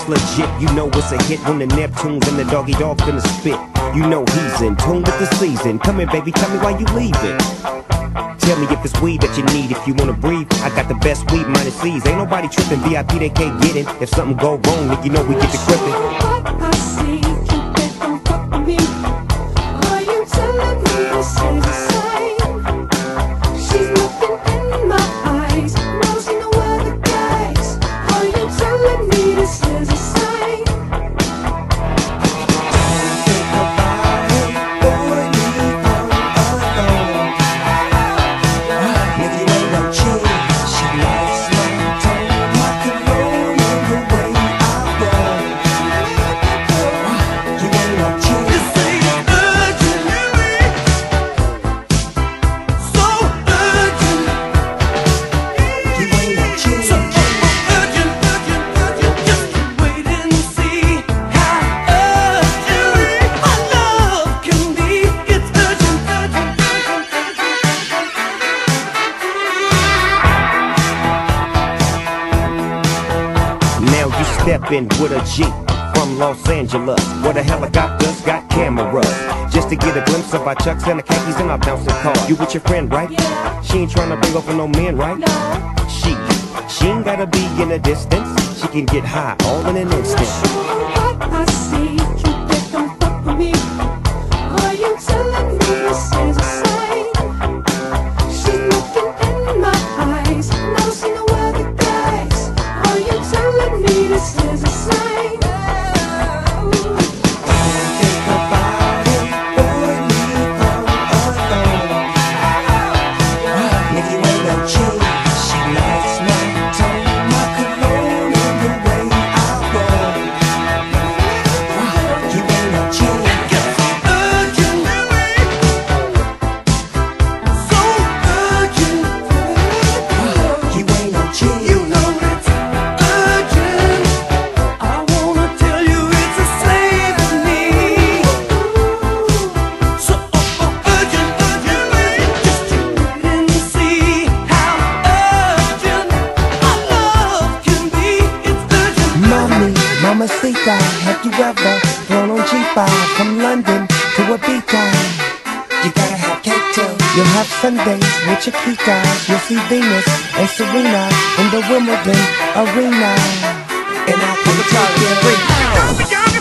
it's legit. You know it's a hit when the Neptunes and the doggy dog finna spit. You know he's in tune with the season. Come here, baby, tell me why you leaving. Tell me if it's weed that you need. If you wanna breathe, I got the best weed minus C's. Ain't nobody tripping, VIP they can't get in. If something go wrong, then you know we get to gripping. I see Cupid don't fuck with me. Are you telling me this is a sign? She's looking in my eyes, nosing the other guys. Are you telling me this is a sign? Stepping with a Jeep from Los Angeles, where the helicopters got cameras, just to get a glimpse of our chucks and the khakis in our bouncing car. You with your friend, right? Yeah. She ain't trying to bring over no men, right? No. She ain't gotta be in a distance. She can get high all in an instant. I see Cupid don't fuck with me. Are you telling me this is a sign? She's looking in my eyes, nosing the other guys. Are you telling me this is a sign? Think about it, boy, leave her alone. Nigga, you ain't no cheat. She likes my tone, my cologne, and the way I roll. You ain't no cheat. It gets so urgent, so urgent. You ain't no cheat. You know it's urgent. I wanna tell you it's a slave in me. So urgent, just to wait and see how urgent our love can be. It's urgent. Mommy, mamacita, have you ever flown on G5 from London to Ibiza? You gotta have cake too. You'll have Sundays with Chiquitas. You'll see Venus and Serena in the Wimbledon arena. And I can take you.